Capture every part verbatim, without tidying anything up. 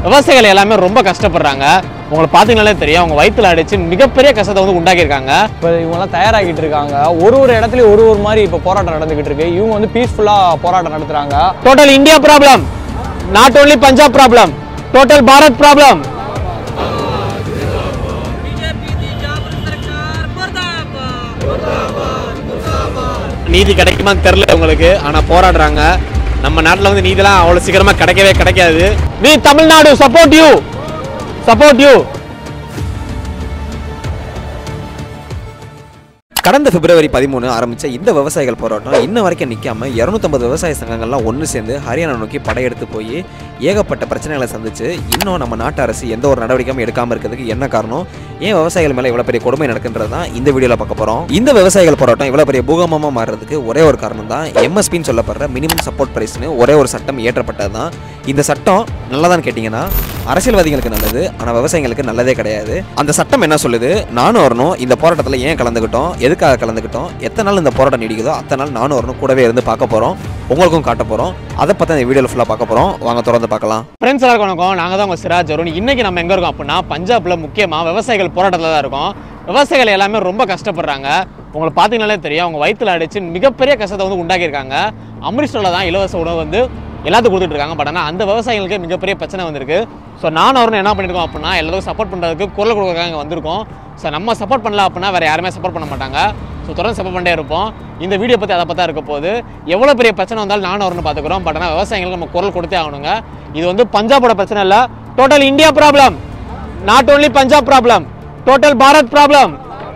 விவசாயிகள் எல்லாமே ரொம்ப கஷ்டப்படுறாங்க. உங்களை பார்த்தீங்கனாலே தெரியும், அவங்க வயிற்றுல அடிச்சு மிகப்பெரிய கஷ்டத்தை வந்து உண்டாக்கியிருக்காங்க. இப்போ இவங்கெல்லாம் தயாராகிட்டு இருக்காங்க. ஒரு ஒரு இடத்துலையும் ஒரு ஒரு மாதிரி இப்போ போராட்டம் நடந்துகிட்டு இருக்கு. இவங்க வந்து பீஸ்ஃபுல்லாக போராட்டம் நடத்துறாங்க. Total India problem, not only Punjab problem, total Bharat problem. நீதி கிடைக்குமான்னு தெரியல உங்களுக்கு, ஆனா போராடுறாங்க. நம்ம நாட்டில் வந்து நீதிலாம் அவ்வளவு சீக்கிரமா கிடைக்கவே கிடைக்காது. We Tamil Nadu support you, support you. கடந்த பிப்ரவரி பதிமூணு ஆரம்பித்த இந்த விவசாயிகள் போராட்டம் இன்ன வரைக்கும் நிற்காம இரநூத்தம்பது விவசாய சங்கங்கள்லாம் ஒன்று சேர்ந்து ஹரியானா நோக்கி படையெடுத்து போய் ஏகப்பட்ட பிரச்சனைகளை சந்திச்சு இன்னும் நம்ம நாட்டு அரசு எந்த ஒரு நடவடிக்கையும் எடுக்காமல் இருக்கிறதுக்கு என்ன காரணம், ஏன் விவசாயிகள் மேலே இவ்வளோ பெரிய கொடுமை நடக்குன்றது தான் இந்த வீடியோவில் பார்க்க போகிறோம். இந்த விவசாயிகள் போராட்டம் இவ்வளோ பெரிய பூகம்பமாக மாறுறதுக்கு ஒரே ஒரு காரணம் தான் எம்எஸ்பின்னு சொல்லப்படுற மினிமம் சப்போர்ட் பிரைஸ்னு ஒரே ஒரு சட்டம் ஏற்றப்பட்டது தான். இந்த சட்டம் நல்லதான்னு கேட்டிங்கன்னா அரசியல்வாதிகளுக்கு நல்லது, ஆனால் விவசாயிகளுக்கு நல்லதே கிடையாது. அந்த சட்டம் என்ன சொல்லுது, நானும் வரணும் இந்த போராட்டத்தில், ஏன் கலந்துக்கிட்டோம், எதுக்காக கலந்துக்கிட்டோம், எத்தனை நாள் இந்த போராட்டம் நீடிக்குதோ அத்தனை நாள் நானும் வரணும், கூடவே இருந்து பார்க்க போகிறோம், உங்களுக்கும் காட்ட போகிறோம். அதை பற்றி இந்த வீடியோவில் ஃபுல்லாக பார்க்க போகிறோம். வாங்க தொடர்ந்து பார்க்கலாம். ஃப்ரெண்ட்ஸ் எல்லாருக்கும் வணக்கம், நாங்கள் தான் உங்கள் சிராஜ் அருண். இன்னைக்கு நம்ம எங்கே இருக்கோம் அப்படின்னா பஞ்சாபில் முக்கியமாக விவசாயிகள் போராட்டத்தில் தான் இருக்கோம். விவசாயிகள் எல்லாமே ரொம்ப கஷ்டப்படுறாங்க. உங்களை பார்த்தீங்கனாலே தெரியும், அவங்க வயிற்றுல அடிச்சு மிகப்பெரிய கஷ்டத்தை வந்து உண்டாக்கியிருக்காங்க. அம்ரிஸ்டரில் தான் இலவச உணவு வந்து எல்லாத்துக்கும் கொடுத்துட்டு இருக்காங்க. பட் ஆனால் அந்த விவசாயிகளுக்கு மிகப்பெரிய பிரச்சனை வந்திருக்கு. ஸோ நானும் அவரும் என்ன பண்ணியிருக்கோம் அப்படின்னா எல்லாத்துக்கும் சப்போர்ட் பண்ணுறதுக்கு குரல் கொடுக்குறதுக்காக வந்திருக்கோம். ஸோ நம்ம சப்போர்ட் பண்ணல அப்படின்னா வேறு யாருமே சப்போர்ட் பண்ண மாட்டாங்க. ஸோ தொடர்ந்து சப்போர்ட் பண்ணிட்டே இருப்போம். இந்த வீடியோ பற்றி அதை பற்றி இருக்க போது எவ்வளோ பெரிய பிரச்சனை வந்தாலும் நானும் அவரும் பார்த்துக்கிறோம். பட் ஆனால் விவசாயிகளுக்கு நம்ம குரல் கொடுத்தே ஆகணுங்க. இது வந்து பஞ்சாபோட பிரச்சனை இல்லை, total India problem, not only Punjab problem, total Bharat problem.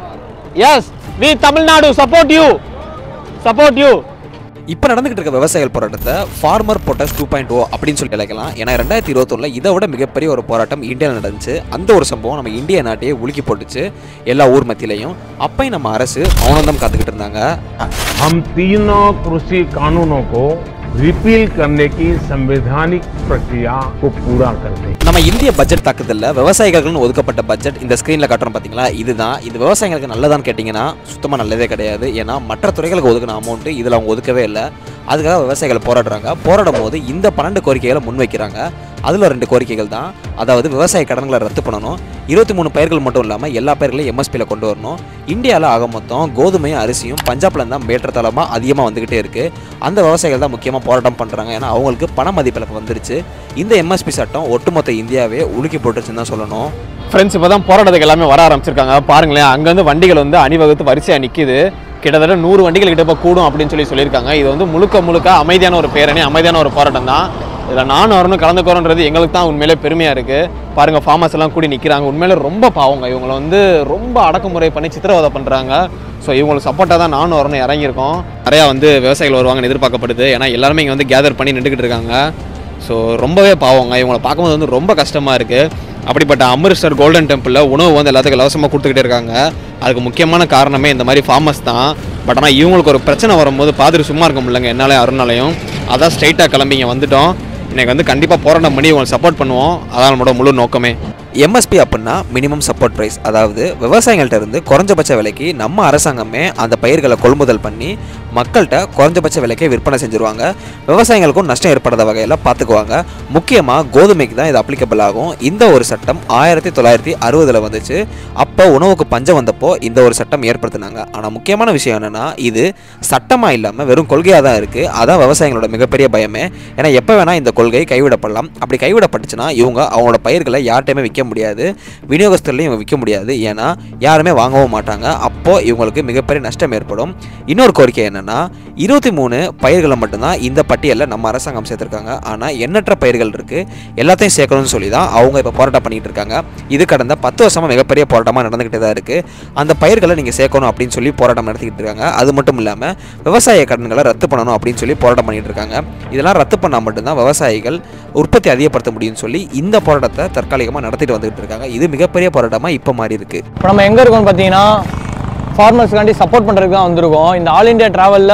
Yes, we Tamil Nadu support you, support you. இப்போ நடந்துகிட்டு இருக்க விவசாயிகள் போராட்டத்தை farmer protest two point O அப்படின்னு சொல்லி அழைக்கலாம். ஏன்னா ரெண்டாயிரத்தி இருபத்தொன்னில் இதை விட மிகப்பெரிய ஒரு போராட்டம் இந்தியாவில் நடந்துச்சு. அந்த ஒரு சம்பவம் நம்ம இந்திய நாட்டையே உலுக்கி போட்டுச்சு எல்லா ஊர் மத்தியிலையும். அப்பயும் நம்ம அரசு மௌனந்தம் காத்துக்கிட்டு இருந்தாங்க. हम तीनों कृषि कानूनों को रिपील करने की संवैधानिक प्रक्रिया को पूरा करते हैं. நம்ம இந்திய பட்ஜெட் தாக்குதல்ல விவசாயிகளுக்கு ஒதுக்கப்பட்ட பட்ஜெட் இந்த ஸ்கிரீன்ல காட்டுறோம் பாத்தீங்களா, இதுதான். இது விவசாயிகளுக்கு நல்லதான்னு கேட்டீங்கன்னா சுத்தமா நல்லதே கிடையாது. ஏன்னா மற்ற துறைகளுக்கு ஒதுக்கின அமௌண்ட் இதுல அவங்க ஒதுக்கவே இல்லை. அதுக்காக விவசாயிகள் போராடுறாங்க. போராடும் போது இந்த பன்னெண்டு கோரிக்கைகளை முன்வைக்கிறாங்க. அதில் ரெண்டு கோரிக்கைகள் தான். அதாவது விவசாய கடன்களை ரத்து பண்ணணும், இருபத்தி மூணு பயிர்கள் மட்டும் இல்லாமல் எல்லா பயிர்களையும் எம்எஸ்பியில் கொண்டு வரணும். இந்தியாவில் ஆக மொத்தம் கோதுமையும் அரிசியும் பஞ்சாப்ல தான் ஏற்றத்தளமாக அதிகமாக வந்துக்கிட்டே இருக்குது. அந்த விவசாயிகள் தான் முக்கியமாக போராட்டம் பண்ணுறாங்க. ஏன்னா அவங்களுக்கு பண மதிப்பிழப்பு வந்துருச்சு. இந்த எம்எஸ்பி சட்டம் ஒட்டுமொத்த இந்தியாவே உலுக்கி போட்டுருச்சுன்னு தான் சொல்லணும். ஃப்ரெண்ட்ஸ் இப்போ தான் போராட்டத்துக்கு எல்லாமே வர ஆரம்பிச்சிருக்காங்க. பாருங்களேன், அங்கேருந்து வண்டிகள் வந்து அணிவகுத்து வரிசையாக நிற்கிது. கிட்டத்தட்ட நூறு வண்டிகள் கிட்ட இப்போ கூடும் அப்படின்னு சொல்லி சொல்லியிருக்காங்க. இது வந்து முழுக்க முழுக்க அமைதியான ஒரு பேரணி, அமைதியான ஒரு போராட்டம் தான். இதில் நானும் வரணும் கலந்துக்கிறோன்றது எங்களுக்கு தான் உண்மையிலே பெருமையாக இருக்குது. பாருங்கள், ஃபார்மர்ஸ் எல்லாம் கூடி நிற்கிறாங்க. உண்மையிலே ரொம்ப பாவங்க. இவங்களை வந்து ரொம்ப அடக்குமுறை பண்ணி சித்திரவதை பண்ணுறாங்க. ஸோ இவங்களுக்கு சப்போர்ட்டாக தான் நானும் வரணும் இறங்கியிருக்கோம். நிறையா வந்து விவசாயிகள் வருவாங்கன்னு எதிர்பார்க்கப்படுது. ஏன்னா எல்லாருமே இங்கே வந்து கேதர் பண்ணி நின்றுக்கிட்டு இருக்காங்க. ஸோ ரொம்பவே பாவங்க. இவங்களை பார்க்கும்போது வந்து ரொம்ப கஷ்டமாக இருக்குது. அப்படிப்பட்ட அம்ரிஸ்டர் கோல்டன் டெம்பிளில் உணவு வந்து எல்லாத்துக்கும் இலவசமாக கொடுத்துக்கிட்டே இருக்காங்க. அதுக்கு முக்கியமான காரணமே இந்த மாதிரி ஃபார்மர்ஸ் தான். பட் ஆனால் இவங்களுக்கு ஒரு பிரச்சனை வரும்போது பார்த்துட்டு சும்மா இருக்க முடியலங்க என்னாலே அருணாலையும். அதான் ஸ்ட்ரைட்டாக கிளம்பி இங்கே வந்துட்டோம். இன்றைக்கி வந்து கண்டிப்பாக போராட்டம் பண்ணி இவங்களை சப்போர்ட் பண்ணுவோம். அதான் நம்மளோட முழு நோக்கமே. எம்எஸ்பி அப்படின்னா மினிமம் சப்போர்ட் ப்ரைஸ். அதாவது விவசாயிகள்கிட்ட இருந்து குறைஞ்சபட்ச விலைக்கு நம்ம அரசாங்கமே அந்த பயிர்களை கொள்முதல் பண்ணி மக்கள்கிட்ட குறைஞ்சபட்ச விலைக்கே விற்பனை செஞ்சுருவாங்க. விவசாயிகளுக்கும் நஷ்டம் ஏற்படாத வகையில் பார்த்துக்குவாங்க. முக்கியமாக கோதுமைக்கு தான் இது அப்ளிகபிள் ஆகும். இந்த ஒரு சட்டம் ஆயிரத்தி தொள்ளாயிரத்தி அறுபதில் வந்துச்சு. அப்போ உணவுக்கு பஞ்சம் வந்தப்போ இந்த ஒரு சட்டம் ஏற்படுத்தினாங்க. ஆனால் முக்கியமான விஷயம் என்னென்னா, இது சட்டமாக இல்லாமல் வெறும் கொள்கையாக தான் இருக்குது. அதான் விவசாயிகளோட மிகப்பெரிய பயமே. ஏன்னா எப்போ வேணால் இந்த கொள்கை கைவிடப்படலாம். அப்படி கைவிடப்பட்டுச்சுன்னா இவங்க அவங்களோட பயிர்களை யார்ட்டையுமே விற்க முடியாது, விநியோகஸ்தர்களையும் விற்க முடியாது. ஏன்னா யாருமே வாங்கவும் மாட்டாங்க. அப்போது இவங்களுக்கு மிகப்பெரிய நஷ்டம் ஏற்படும். இன்னொரு கோரிக்கை என்னென்னா, இருபத்தி மூணு பயிர்களை மட்டும்தான் இந்த பட்டியலில் நம்ம அரசாங்கம் சேர்த்துருக்காங்க. ஆனால் எண்ணற்ற பயிர்கள் இருக்குது, எல்லாத்தையும் சேர்க்கணும்னு சொல்லி தான் அவங்க இப்போ போராட்டம் பண்ணிகிட்டு இருக்காங்க. இது கடந்த பத்து வருஷமாக மிகப்பெரிய போராட்டமாக நடந்துக்கிட்டே தான் இருக்குது. அந்த பயிர்களை நீங்கள் சேர்க்கணும் அப்படின்னு சொல்லி போராட்டம் நடத்திக்கிட்டு இருக்காங்க. அது மட்டும் இல்லாமல் விவசாய கடன்களை ரத்து பண்ணணும் அப்படின்னு சொல்லி போராட்டம் பண்ணிகிட்டு இருக்காங்க. இதெல்லாம் ரத்து பண்ணால் மட்டும்தான் விவசாயிகள் உற்பத்தி அதிகப்படுத்த முடியும்னு சொல்லி இந்த போராட்டத்தை தற்காலிகமாக நடத்திட்டு வந்துகிட்டு இருக்காங்க. இது மிகப்பெரிய போராட்டமாக இப்போ மாறி இருக்கு. இப்போ நம்ம எங்கே இருக்கோம்னு பார்த்தீங்கன்னா ஃபார்மர்ஸ்க்காண்டி சப்போர்ட் பண்ணுறதுக்கு தான் வந்திருக்கோம். இந்த ஆல் இண்டியா ட்ராவலில்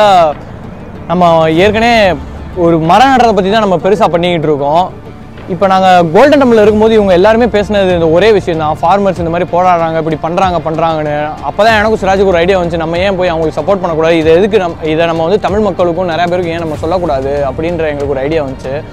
நம்ம ஏற்கனவே ஒரு மரம் நடுறதை பற்றி தான் நம்ம பெருசாக பண்ணிக்கிட்டு இருக்கோம். இப்போ நாங்கள் கோல்டன் டெம்பிளில் இருக்கும்போது இவங்க எல்லாருமே பேசினது இந்த ஒரே விஷயம் தான், ஃபார்மர்ஸ் இந்த மாதிரி போராடுறாங்க, இப்படி பண்ணுறாங்க பண்ணுறாங்கன்னு. அப்போ தான் எனக்கும் சிராஜுக்கு ஒரு ஐடியா வந்துச்சு, நம்ம ஏன் போய் அவங்களுக்கு சப்போர்ட் பண்ணக்கூடாது, இதை எதுக்கு நம் இதை நம்ம வந்து தமிழ் மக்களுக்கும் நிறையா பேருக்கு ஏன் நம்ம சொல்லக்கூடாது அப்படின்ற எங்களுக்கு ஒரு ஐடியா வந்துச்சு.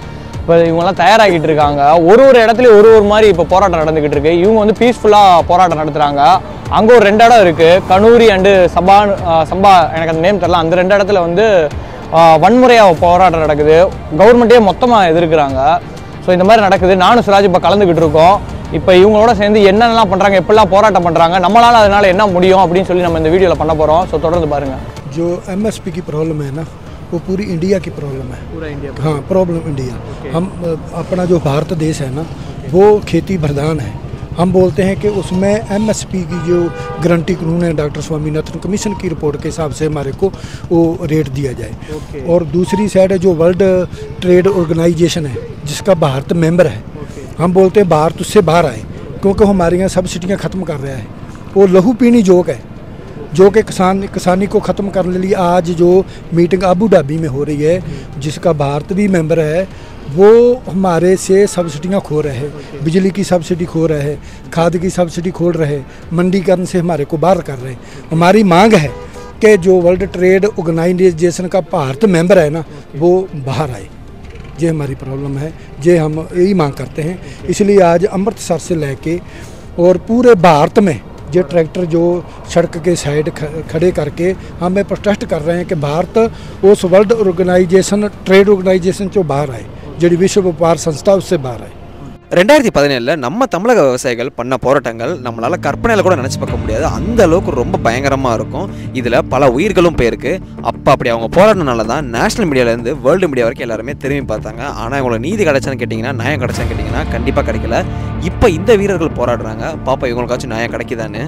இப்போ இவங்கெல்லாம் தயாராகிட்டு இருக்காங்க. ஒரு ஒரு இடத்துலையும் ஒரு ஒரு மாதிரி இப்போ போராட்டம் நடந்துக்கிட்டு இருக்கு. இவங்க வந்து பீஸ்ஃபுல்லாக போராட்டம் நடத்துகிறாங்க. அங்கே ஒரு ரெண்டு இடம் இருக்குது, கனூரி அண்டு சம்பா சம்பா எனக்கு அந்த நேம் தெரியல. அந்த ரெண்டு இடத்துல வந்து வன்முறையாக போராட்டம் நடக்குது. கவர்மெண்ட்டே மொத்தமாக எதிர்க்கிறாங்க. ஸோ இந்த மாதிரி நடக்குது. நானும் சிராஜ் இப்போ கலந்துக்கிட்டு இருக்கோம். இப்போ இவங்களோட சேர்ந்து என்னென்னலாம் பண்ணுறாங்க, எப்படிலாம் போராட்டம் பண்ணுறாங்க, நம்மளால் அதனால் என்ன முடியும் அப்படின்னு சொல்லி நம்ம இந்த வீடியோவில் பண்ண போகிறோம். ஸோ தொடர்ந்து பாருங்கள். जो एमएसपी की प्रॉब्लम है ना, वो पूरी इंडिया की प्रॉब्लम है. पूरा इंडिया. हाँ, प्रॉब्लम इंडिया. हम अपना जो भारत देश है ना, वो खेती प्रधान है. हम बोलते हैं कि उसमें एमएसपी की जो गारंटी कानून है डॉक्टर स्वामीनाथन कमीशन की रिपोर्ट के हिसाब से हमारे को वो रेट दिया जाए. और दूसरी साइड है जो वर्ल्ड ट्रेड ऑर्गेनाइजेशन है जिसका भारत मेंबर है. हम बोलते हैं भारत उससे बाहर आए क्योंकि हमारे यहाँ सब्सिडियाँ ख़त्म कर रहा है. वो लहू पीनी जोक है जो कि किसान किसानी को ख़त्म करने लिए आज जो मीटिंग अबू धाबी में हो रही है जिसका भारत भी मेंबर है, वो हमारे से सब्सिडियाँ खो रहे हैं. बिजली की सब्सिडी खो रहे हैं, खाद की सब्सिडी खोल रहे हैं, मंडीकरण से हमारे को बाहर कर रहे हैं. हमारी मांग है कि जो वर्ल्ड ट्रेड ऑर्गेनाइजेशन का भारत मेंबर है ना, वो बाहर आए. ये हमारी प्रॉब्लम है, ये हम यही मांग करते हैं. इसलिए आज अमृतसर से लेके और पूरे भारत में ये ट्रैक्टर जो सड़क के साइड खड़े करके हमें प्रोटेस्ट कर रहे हैं कि भारत उस वर्ल्ड ऑर्गेनाइजेशन ट्रेड ऑर्गेनाइजेशन जो बाहर आए, जो विश्व व्यापार संस्था उससे बाहर आए. ரெண்டாயிரத்தி பதினேழில் நம்ம தமிழக விவசாயிகள் பண்ண போராட்டங்கள் நம்மளால் கற்பனையில் கூட நினச்சி பார்க்க முடியாது. அந்த அளவுக்கு ரொம்ப பயங்கரமாக இருக்கும். இதில் பல உயிர்களும் போயிருக்கு. அப்போ அப்படி அவங்க போராடினால தான் நேஷனல் மீடியாவிலேருந்து வேர்ல்டு மீடியா வரைக்கும் எல்லாருமே திரும்பி பார்த்தாங்க. ஆனால் இவங்களுக்கு நீதி கிடைச்சான்னு கேட்டிங்கன்னா, நியாயம் கிடைச்சான்னு கேட்டிங்கன்னா கண்டிப்பாக கிடைக்கல. இப்போ இந்த வீரர்கள் போராடுறாங்க. பாப்பா இவங்களுக்காச்சும் நியாயம் கிடைக்குதான்னு.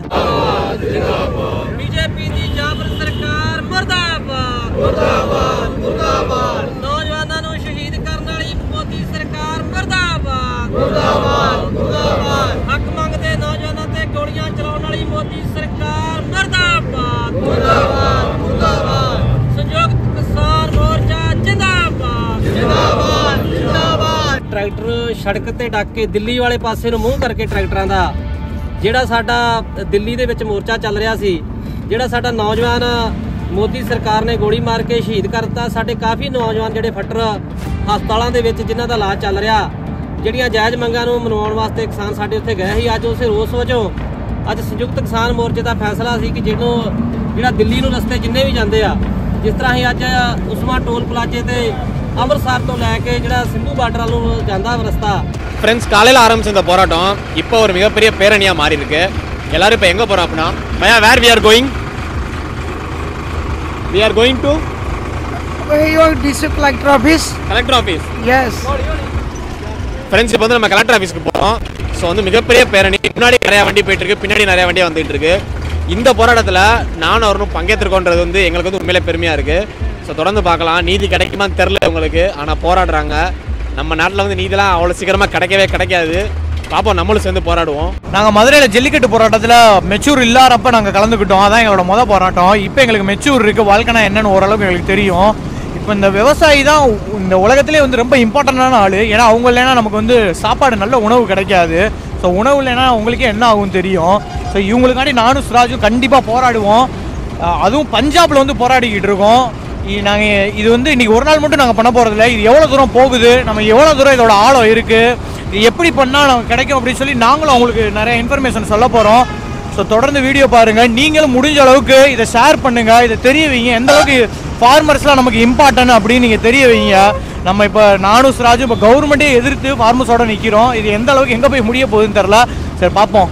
मुर्दाबाद मुर्दाबाद हक मंगते नौजवानों ते गोलियां चलाने वाली मोदी सरकार मुर्दाबाद मुर्दाबाद मुर्दाबाद संयुक्त किसान मोर्चा जिंदाबाद जिंदाबाद जिंदाबाद ट्रैक्टर सड़क ते डक के दिल्ली वाले पासे ਨੂੰ ਮੂੰਹ ਕਰਕੇ ਟਰੈਕਟਰਾਂ ਦਾ ਜਿਹੜਾ ਸਾਡਾ ਦਿੱਲੀ ਦੇ ਵਿੱਚ ਮੋਰਚਾ ਚੱਲ ਰਿਹਾ ਸੀ, ਜਿਹੜਾ ਸਾਡਾ ਨੌਜਵਾਨ ਮੋਦੀ ਸਰਕਾਰ ਨੇ ਗੋਲੀ ਮਾਰ ਕੇ ਸ਼ਹੀਦ ਕਰਤਾ. ਸਾਡੇ ਕਾਫੀ ਨੌਜਵਾਨ ਜਿਹੜੇ ਫੱਟਰ ਹਸਪਤਾਲਾਂ ਦੇ ਵਿੱਚ ਜਿਨ੍ਹਾਂ ਦਾ ਇਲਾਜ ਚੱਲ ਰਿਹਾ, ਜਿਹੜੀਆਂ ਜਾਇਜ਼ ਮੰਗਾਂ ਨੂੰ ਮਨਾਉਣ ਵਾਸਤੇ ਕਿਸਾਨ ਸਾਡੇ ਉੱਥੇ ਗਏ ਸੀ. ਅੱਜ ਉਸੇ ਰੋਸ ਵਜੋਂ ਅੱਜ ਸੰਯੁਕਤ ਕਿਸਾਨ ਮੋਰਚੇ ਦਾ ਫੈਸਲਾ ਸੀ ਕਿ ਜਿਹਨੂੰ ਜਿਹੜਾ ਦਿੱਲੀ ਨੂੰ ਰਸਤੇ ਜਿੰਨੇ ਵੀ ਜਾਂਦੇ ਆ, ਜਿਸ ਤਰ੍ਹਾਂ ਹੀ ਅੱਜ ਉਸਮਾ ਟੋਲ ਪਲਾਜ਼ੇ ਤੇ ਅੰਮ੍ਰਿਤਸਰ ਤੋਂ ਲੈ ਕੇ ਜਿਹੜਾ ਸਿੰਧੂ ਬਾਰਡਰ ਵੱਲ ਨੂੰ ਜਾਂਦਾ ਰਸਤਾ. ஃப்ரெண்ட்ஸ், காலையில் ஆரம்பிச்ச இந்த போராட்டம் இப்போ ஒரு மிகப்பெரிய பேரணியாக மாறி இருக்கு. எல்லாரும் இப்போ எங்கே போகிறோம் அப்படின்னா, பையா where we are going we are going to district collector office. Collector office. Yes. Friends, இப்போ வந்து நம்ம கலெக்டர் ஆஃபீஸ்க்கு போகிறோம். ஸோ வந்து மிகப்பெரிய பேரணி. முன்னாடி நிறையா வண்டி போயிட்டு இருக்கு, பின்னாடி நிறையா வண்டியாக வந்துட்டு இருக்கு. இந்த போராட்டத்தில் நானும் அவரும் பங்கேற்றிருக்கோன்றது வந்து எங்களுக்கு வந்து உண்மையிலே பெருமையாக இருக்குது. ஸோ தொடர்ந்து பார்க்கலாம். நீதி கிடைக்குமான்னு தெரில உங்களுக்கு, ஆனால் போராடுறாங்க. நம்ம நாட்டில் வந்து நீதிலாம் அவ்வளோ சீக்கிரமாக கிடைக்கவே கிடைக்காது. பார்ப்போம், நம்மளும் சேர்ந்து போராடுவோம். நாங்கள் மதுரையில் ஜல்லிக்கட்டு போராட்டத்தில் மெச்சூர் இல்லாதப்ப நாங்கள் கலந்துக்கிட்டோம். அதான் எங்களோட மொதல் போராட்டம். இப்போ எங்களுக்கு மெச்சூர் இருக்குது, வாழ்க்கைனா என்னென்னு ஓரளவுக்கு எங்களுக்கு தெரியும். இப்போ இந்த விவசாயி தான் இந்த உலகத்திலே வந்து ரொம்ப இம்பார்ட்டண்டான ஆள். ஏன்னா அவங்க இல்லைன்னா நமக்கு வந்து சாப்பாடு நல்ல உணவு கிடைக்காது. ஸோ உணவு இல்லைன்னா உங்களுக்கே என்ன ஆகும் தெரியும். ஸோ இவங்களுக்காண்டி நானும் சிராஜும் கண்டிப்பாக போராடுவோம். அதுவும் பஞ்சாபில் வந்து போராடிக்கிட்டு இருக்கோம். நாங்கள் இது வந்து இன்றைக்கி ஒரு நாள் மட்டும் நாங்கள் பண்ண போகிறதில்ல. இது எவ்வளோ தூரம் போகுது, நம்ம எவ்வளோ தூரம் இதோட ஆழம் இருக்குது, இது எப்படி பண்ணால் நமக்கு கிடைக்கும் அப்படின்னு சொல்லி நாங்களும் அவங்களுக்கு நிறைய இன்ஃபர்மேஷன் சொல்ல போகிறோம். ஸோ தொடர்ந்து வீடியோ பாருங்கள். நீங்களும் முடிஞ்ச அளவுக்கு இதை ஷேர் பண்ணுங்கள், இதை தெரிய வைங்க. எந்த அளவுக்கு ஃபார்மர்ஸ்லாம் நமக்கு இம்பார்ட்டன்ட் அப்படின்னு நீங்கள் தெரிய வைங்க. நம்ம இப்போ நானும் சிராஜும் இப்போ கவர்மெண்ட்டே எதிர்த்து ஃபார்மர்ஸோடு நிற்கிறோம். இது எந்த அளவுக்கு எங்கே போய் முடிய போகுதுன்னு தெரில. சரி பார்ப்போம்.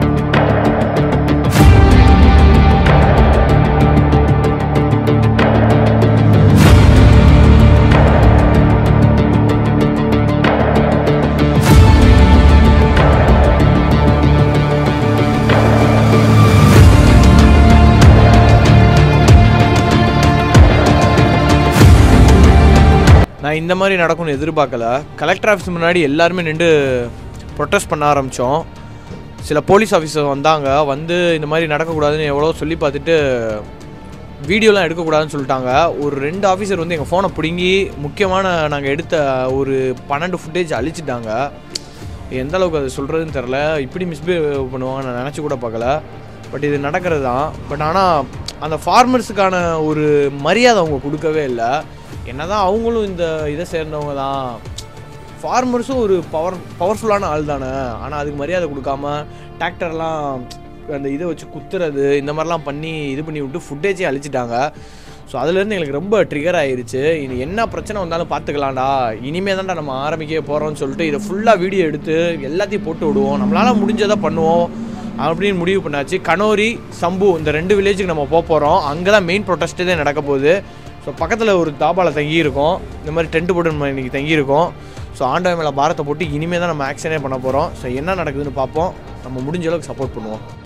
நான் இந்த மாதிரி நடக்கும்னு எதிர்பார்க்கல. கலெக்டர் ஆஃபீஸ் முன்னாடி எல்லாருமே நின்று ப்ரொட்டஸ்ட் பண்ண ஆரம்பித்தோம். சில போலீஸ் ஆஃபீஸர் வந்தாங்க, வந்து இந்த மாதிரி நடக்கக்கூடாதுன்னு எவ்வளோ சொல்லி பார்த்துட்டு வீடியோலாம் எடுக்கக்கூடாதுன்னு சொல்லிட்டாங்க. ஒரு ரெண்டு ஆஃபீஸர் வந்து எங்கள் ஃபோனை பிடுங்கி முக்கியமான நாங்கள் எடுத்த ஒரு பன்னெண்டு ஃபுட்டேஜ் அழிச்சிட்டாங்க. எந்த அளவுக்கு அது சொல்கிறதுன்னு தெரில. இப்படி மிஸ்பிஹேவ் பண்ணுவாங்க நான் நினச்சி கூட பார்க்கல. பட் இது நடக்கிறது தான். பட் ஆனால் அந்த ஃபார்மர்ஸுக்கான ஒரு மரியாதை அவங்க கொடுக்கவே இல்லை. என்ன தான் அவங்களும் இந்த இதை சேர்ந்தவங்க தான், ஃபார்மர்ஸும் ஒரு பவர் பவர்ஃபுல்லான ஆள் தானே, ஆனால் அதுக்கு மரியாதை கொடுக்காம டிராக்டர்லாம் அந்த இதை வச்சு குத்துறது இந்த மாதிரிலாம் பண்ணி இது பண்ணி விட்டு ஃபுட்டேஜே அழிச்சிட்டாங்க. ஸோ அதுலேருந்து எங்களுக்கு ரொம்ப ட்ரிகர் ஆகிருச்சு. இனி என்ன பிரச்சனை வந்தாலும் பார்த்துக்கலாம்டா, இனிமே தான்டா நம்ம ஆரம்பிக்க போகிறோம்னு சொல்லிட்டு இதை ஃபுல்லாக வீடியோ எடுத்து எல்லாத்தையும் போட்டு விடுவோம், நம்மளால் முடிஞ்சதை பண்ணுவோம் அப்படின்னு முடிவு பண்ணாச்சு. கனோரி சம்பு இந்த ரெண்டு வில்லேஜுக்கு நம்ம போக போகிறோம். அங்கே தான் மெயின் ப்ரொட்டஸ்ட்டே தான் நடக்க போகுது. ஸோ பக்கத்தில் ஒரு தாபாவில் தங்கியிருக்கோம், இந்த மாதிரி டென்ட் போட்டு நம்ம இன்றைக்கி தங்கியிருக்கோம். ஸோ ஆண்டவன் மேலே பாரத்தை போட்டு இனிமேல் தான் நம்ம ஆக்ஷனே பண்ண போகிறோம். ஸோ என்ன நடக்குதுன்னு பார்ப்போம், நம்ம முடிஞ்ச அளவுக்கு சப்போர்ட் பண்ணுவோம்.